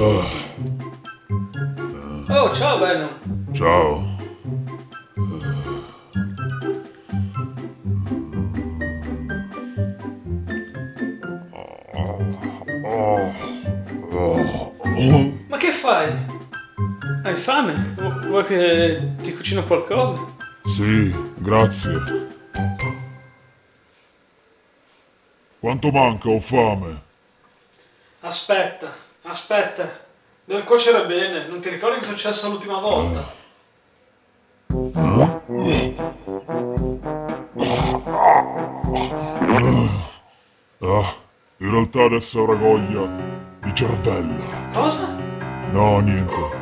Oh, ciao Venom. Ciao. Ma che fai? Hai fame? Vuoi che ti cucino qualcosa? Sì, grazie. Quanto manca? Ho fame. Aspetta. Devo cuocere bene. Non ti ricordi che è successo l'ultima volta? Ah, in realtà adesso ho una voglia di cervella. Cosa? No, niente.